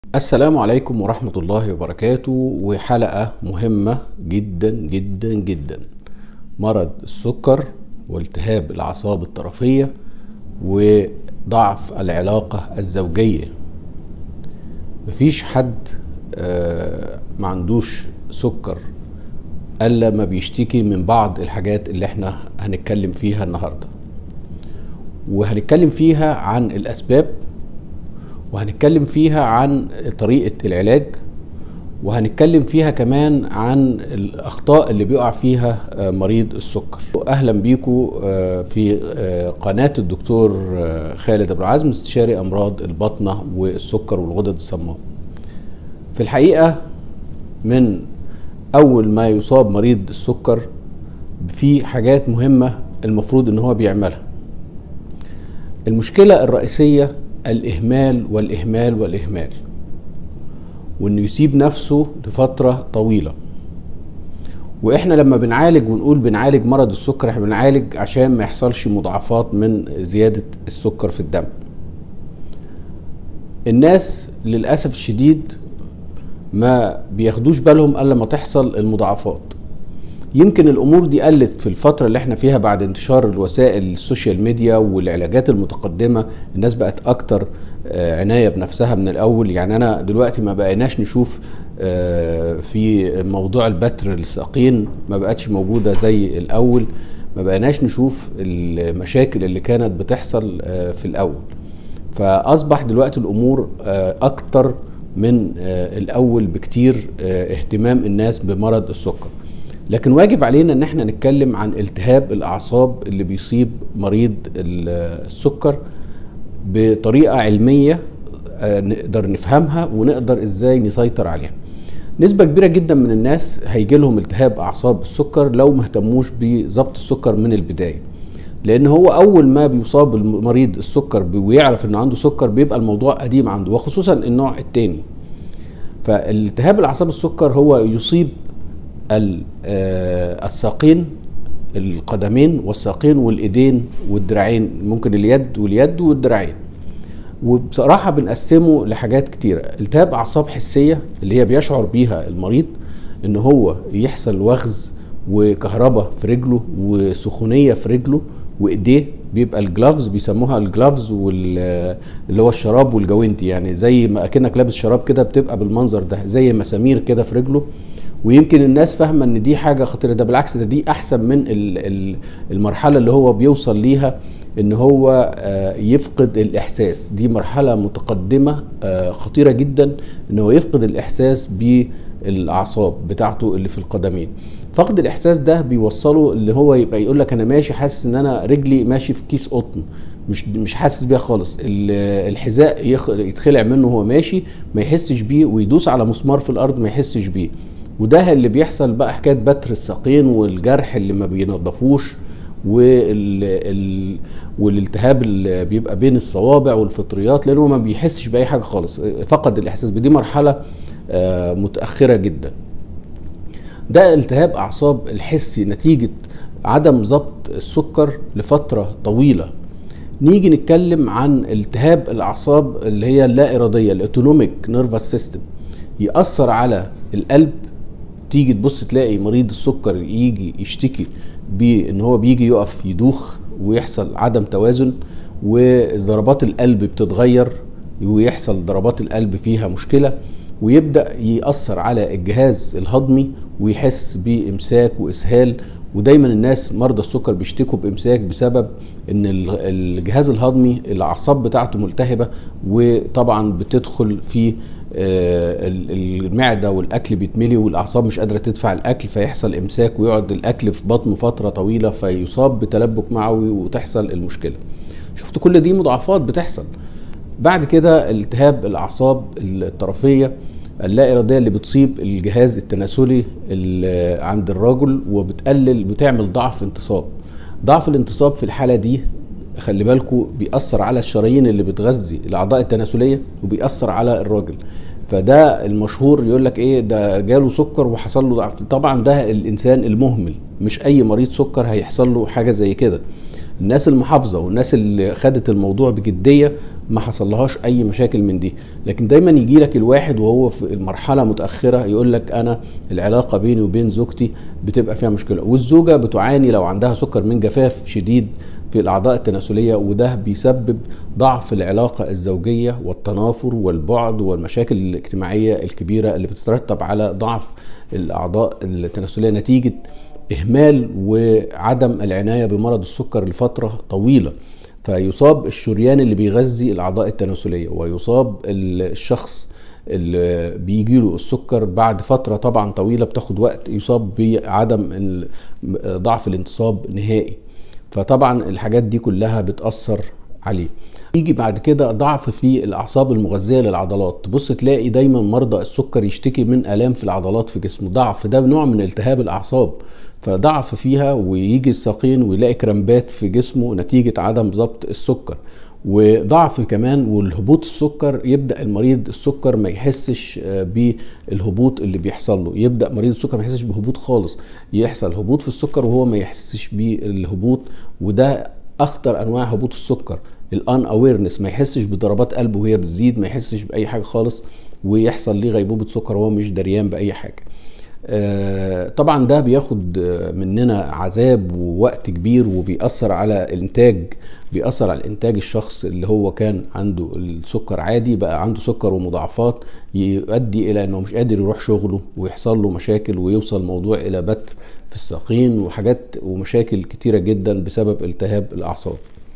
السلام عليكم ورحمة الله وبركاته، وحلقة مهمة جدا جدا جدا. مرض السكر والتهاب الأعصاب الطرفية وضعف العلاقة الزوجية. مفيش حد ما عندوش سكر إلا ما بيشتكي من بعض الحاجات اللي احنا هنتكلم فيها النهاردة، وهنتكلم فيها عن الأسباب، وهنتكلم فيها عن طريقة العلاج، وهنتكلم فيها كمان عن الأخطاء اللي بيقع فيها مريض السكر. أهلا بيكم في قناة الدكتور خالد أبو العزم، استشاري أمراض البطنة والسكر والغدد الصماء. في الحقيقة من أول ما يصاب مريض السكر في حاجات مهمة المفروض إن هو بيعملها. المشكلة الرئيسية الإهمال والإهمال والإهمال، وإنه يسيب نفسه لفترة طويلة. وإحنا لما بنعالج ونقول بنعالج مرض السكر، إحنا بنعالج عشان ما يحصلش مضاعفات من زيادة السكر في الدم. الناس للأسف الشديد ما بياخدوش بالهم إلا ما تحصل المضاعفات. يمكن الامور دي قلت في الفتره اللي احنا فيها بعد انتشار الوسائل السوشيال ميديا والعلاجات المتقدمه. الناس بقت اكتر عنايه بنفسها من الاول. يعني انا دلوقتي ما بقيناش نشوف في موضوع البتر الساقين، ما بقتش موجوده زي الاول. ما بقيناش نشوف المشاكل اللي كانت بتحصل في الاول. فاصبح دلوقتي الامور اكتر من الاول بكتير، اهتمام الناس بمرض السكر. لكن واجب علينا ان احنا نتكلم عن التهاب الاعصاب اللي بيصيب مريض السكر بطريقة علمية نقدر نفهمها ونقدر ازاي نسيطر عليها. نسبة كبيرة جدا من الناس هيجي لهم التهاب اعصاب السكر لو ما اهتموش بضبط السكر من البداية، لان هو اول ما بيصاب المريض السكر ويعرف انه عنده سكر بيبقى الموضوع قديم عنده، وخصوصا النوع الثاني. فالتهاب الاعصاب السكر هو يصيب الساقين، القدمين والساقين والايدين والدراعين، ممكن اليد والدراعين. وبصراحة بنقسمه لحاجات كتيرة. التهاب اعصاب حسية اللي هي بيشعر بيها المريض ان هو يحصل وخز وكهرباء في رجله وسخونية في رجله وايديه، بيبقى الجلافز، بيسموها الجلافز اللي هو الشراب والجوانتي، يعني زي ما اكنك لابس شراب كده، بتبقى بالمنظر ده زي مسامير كده في رجله. ويمكن الناس فاهمه ان دي حاجه خطيره، ده بالعكس، دي احسن من المرحله اللي هو بيوصل ليها ان هو يفقد الاحساس. دي مرحله متقدمه خطيره جدا، ان هو يفقد الاحساس بالاعصاب بتاعته اللي في القدمين. فقد الاحساس ده بيوصله اللي هو يبقى يقول لك انا ماشي حاسس ان انا رجلي ماشي في كيس قطن، مش حاسس بيها خالص. الحذاء يتخلع منه وهو ماشي ما يحسش بيه، ويدوس على مسمار في الارض ما يحسش بيه. وده اللي بيحصل بقى حكايه بتر الساقين والجرح اللي ما بينضفوش والالتهاب اللي بيبقى بين الصوابع والفطريات، لانه ما بيحسش باي حاجه خالص، فقد الاحساس. بدي مرحله متاخره جدا. ده التهاب اعصاب الحسي نتيجه عدم ضبط السكر لفتره طويله. نيجي نتكلم عن التهاب الاعصاب اللي هي اللا اراديه، الاوتونوميك نيرفس سيستم، ياثر على القلب. تيجي تبص تلاقي مريض السكر يجي يشتكي بان هو بيجي يقف يدوخ ويحصل عدم توازن، وضربات القلب بتتغير ويحصل ضربات القلب فيها مشكلة، ويبدأ يأثر على الجهاز الهضمي ويحس بإمساك وإسهال. ودايما الناس مرضى السكر بيشتكوا بإمساك بسبب ان الجهاز الهضمي الاعصاب بتاعته ملتهبة، وطبعا بتدخل في المعدة والاكل بيتملي والاعصاب مش قادرة تدفع الاكل، فيحصل امساك ويقعد الاكل في بطنه فترة طويلة، فيصاب بتلبك معوي وتحصل المشكلة. شفت كل دي مضاعفات بتحصل. بعد كده التهاب الاعصاب الطرفية اللا اراديه اللي بتصيب الجهاز التناسلي عند الرجل، وبتقلل بتعمل ضعف انتصاب. ضعف الانتصاب في الحاله دي خلي بالكم بيأثر على الشرايين اللي بتغذي الاعضاء التناسليه، وبيأثر على الراجل. فده المشهور يقول لك ايه، ده جاله سكر وحصل له ضعف. طبعا ده الانسان المهمل، مش اي مريض سكر هيحصل له حاجه زي كده. الناس المحافظه والناس اللي خدت الموضوع بجديه ما حصلهاش اي مشاكل من دي. لكن دايما يجي لك الواحد وهو في المرحله متاخره يقول لك انا العلاقه بيني وبين زوجتي بتبقى فيها مشكله، والزوجه بتعاني لو عندها سكر من جفاف شديد في الاعضاء التناسليه، وده بيسبب ضعف العلاقه الزوجيه والتنافر والبعد والمشاكل الاجتماعيه الكبيره اللي بتترتب على ضعف الاعضاء التناسليه نتيجه اهمال وعدم العنايه بمرض السكر لفتره طويله. فيصاب الشريان اللي بيغذي الاعضاء التناسليه، ويصاب الشخص اللي بيجيله السكر بعد فتره طبعا طويله بتاخد وقت يصاب بعدم ضعف الانتصاب نهائي. فطبعا الحاجات دي كلها بتأثر عليه. يجي بعد كده ضعف في الاعصاب المغذيه للعضلات، تبص تلاقي دايما مرضى السكر يشتكي من الام في العضلات في جسمه. ضعف ده نوع من التهاب الاعصاب، فضعف فيها ويجي الساقين ويلاقي كرامبات في جسمه نتيجه عدم ضبط السكر. وضعف كمان والهبوط السكر، يبدا المريض السكر ما يحسش بالهبوط اللي بيحصل له، يبدا مريض السكر ما يحسش بهبوط خالص، يحصل هبوط في السكر وهو ما يحسش بالهبوط. وده اخطر انواع هبوط السكر، الان اويرنس، ما يحسش بضربات قلبه وهي بتزيد، ما يحسش باي حاجه خالص، ويحصل ليه غيبوبه سكر وهو مش دريان باي حاجه. طبعا ده بياخد مننا عذاب ووقت كبير، وبيأثر على الانتاج، بيأثر على الانتاج. الشخص اللي هو كان عنده السكر عادي بقى عنده سكر ومضاعفات، يؤدي الى انه مش قادر يروح شغله ويحصل له مشاكل، ويوصل الموضوع الى بتر في الساقين وحاجات ومشاكل كتيرة جدا بسبب التهاب الاعصاب.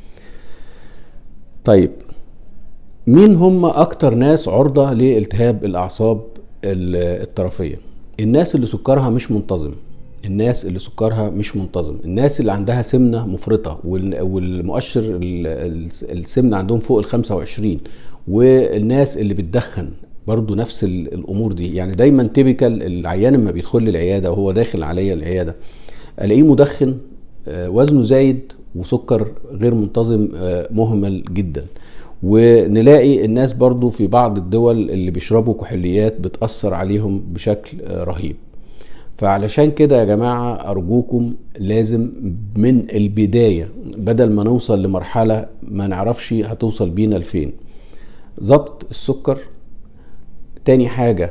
طيب مين هم اكتر ناس عرضة لالتهاب الاعصاب الطرفية؟ الناس اللي سكرها مش منتظم، الناس اللي سكرها مش منتظم، الناس اللي عندها سمنة مفرطة والمؤشر السمنة عندهم فوق 25، والناس اللي بتدخن برضو نفس الامور دي. يعني دايما تيبيكال العيان لما بيدخل لي العيادة وهو داخل عليا العيادة الاقيه مدخن، وزنه زايد، وسكر غير منتظم مهمل جدا. ونلاقي الناس برضو في بعض الدول اللي بيشربوا كحوليات بتأثر عليهم بشكل رهيب. فعلشان كده يا جماعة أرجوكم لازم من البداية بدل ما نوصل لمرحلة ما نعرفش هتوصل بينا لفين، ضبط السكر. تاني حاجة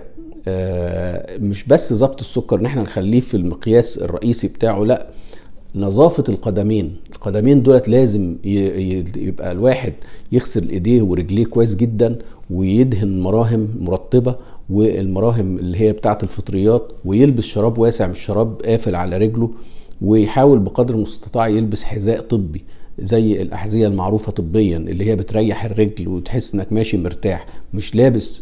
مش بس ضبط السكر ان احنا نخليه في المقياس الرئيسي بتاعه، لا، نظافة القدمين. القدمين دولت لازم يبقى الواحد يغسل ايديه ورجليه كويس جدا، ويدهن مراهم مرطبة، والمراهم اللي هي بتاعة الفطريات، ويلبس شراب واسع مش شراب قافل على رجله، ويحاول بقدر المستطاع يلبس حذاء طبي زي الأحذية المعروفة طبيا اللي هي بتريح الرجل وتحس انك ماشي مرتاح، مش لابس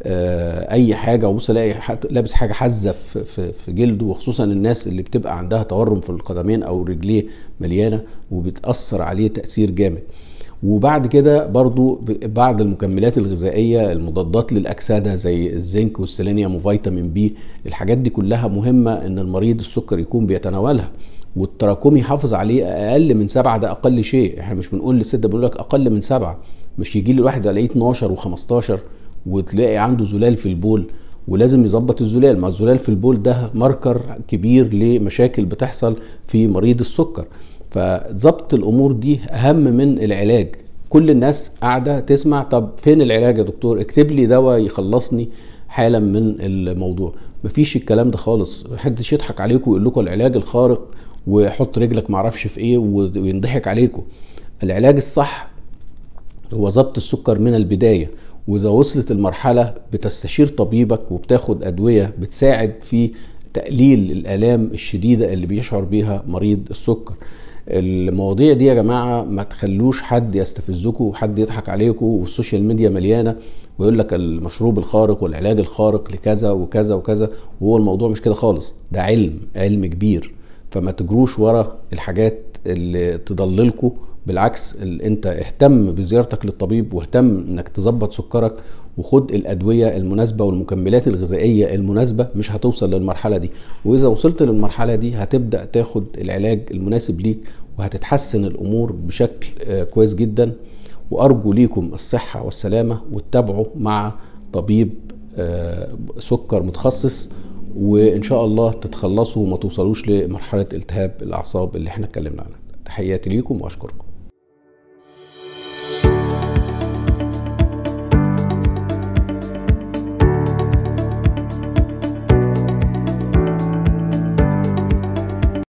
اي حاجه وبص الاقي لابس حاجه حزه في جلده. وخصوصا الناس اللي بتبقى عندها تورم في القدمين او رجليه مليانه وبتاثر عليه تاثير جامد. وبعد كده برضو بعض المكملات الغذائيه المضادات للاكسده زي الزنك والسيلينيوم وفيتامين بي، الحاجات دي كلها مهمه ان المريض السكر يكون بيتناولها، والتراكمي يحافظ عليه اقل من 7، ده اقل شيء. احنا مش بنقول للست، بنقول لك اقل من 7، مش يجي لي الواحد الاقيه 12 و15 وتلاقي عنده زلال في البول، ولازم يظبط الزلال. مع الزلال في البول ده ماركر كبير لمشاكل بتحصل في مريض السكر. فضبط الامور دي اهم من العلاج. كل الناس قاعده تسمع طب فين العلاج يا دكتور، اكتب لي دواء يخلصني حالا من الموضوع. مفيش الكلام ده خالص. محدش يضحك عليكم ويقول لكم العلاج الخارق وحط رجلك معرفش في ايه وينضحك عليكم. العلاج الصح هو ضبط السكر من البدايه، واذا وصلت المرحله بتستشير طبيبك وبتاخد ادويه بتساعد في تقليل الالام الشديده اللي بيشعر بيها مريض السكر. المواضيع دي يا جماعه ما تخلوش حد يستفزكم وحد يضحك عليكم، والسوشيال ميديا مليانه ويقول لك المشروب الخارق والعلاج الخارق لكذا وكذا وكذا، وهو الموضوع مش كده خالص. ده علم كبير، فما تجروش ورا الحاجات اللي تضللكم. بالعكس انت اهتم بزيارتك للطبيب، واهتم انك تظبط سكرك، وخد الادويه المناسبه والمكملات الغذائيه المناسبه. مش هتوصل للمرحله دي، واذا وصلت للمرحله دي هتبدا تاخد العلاج المناسب ليك، وهتتحسن الامور بشكل كويس جدا. وارجو ليكم الصحه والسلامه، واتبعوا مع طبيب سكر متخصص، وان شاء الله تتخلصوا وما توصلوش لمرحله التهاب الاعصاب اللي احنا اتكلمنا عنها. تحياتي ليكم واشكركم.